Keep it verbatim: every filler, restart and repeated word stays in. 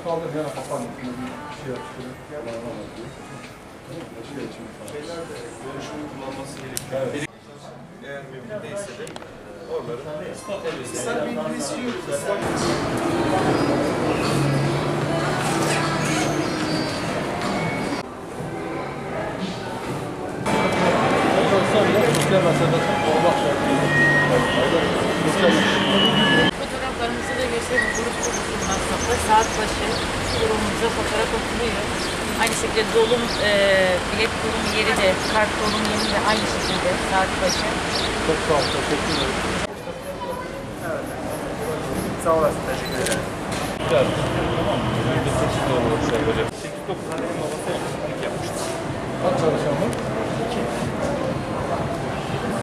kaldır yana kapan. Bir şey yapıştırın. Şeyler de görüşümü kullanması gerekiyor. Evet. Eğer mümkün değilse de oraları temizleyin. İster bir İngilizce yiyoruz. İster Fotoğraflarımızı da göstereyim. Grup çok uzun masrafta. Saat başı grubumuza fotoğraf atılıyor. Aynı şekilde dolum, e, bilet dolum yeri de, kart dolum yeri de aynı şekilde saat başı. Çok sağ ol. Teşekkür ederim. Evet. Sağ olasın. Teşekkür ederim. Güzel. Tamam mı? yüzde sekiz lira şey yapacak. sekiz dokuz tane yapmıştık. Kaç çalışan var? iki.